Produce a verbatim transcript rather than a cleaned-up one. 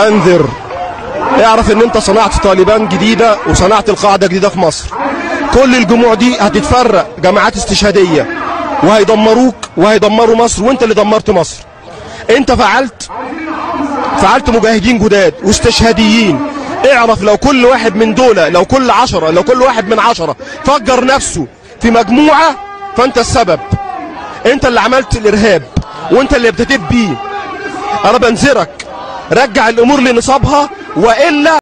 انذر، اعرف ان انت صنعت طالبان جديده وصنعت القاعده جديده في مصر. كل الجموع دي هتتفرق جماعات استشهاديه وهيدمروك وهيدمروا مصر، وانت اللي دمرت مصر. انت فعلت فعلت مجاهدين جداد واستشهاديين. اعرف لو كل واحد من دول، لو كل عشرة لو كل واحد من عشرة فجر نفسه في مجموعه، فانت السبب. انت اللي عملت الارهاب وانت اللي ابتديت بيه. انا بنذرك، رجع الامور لنصابها والا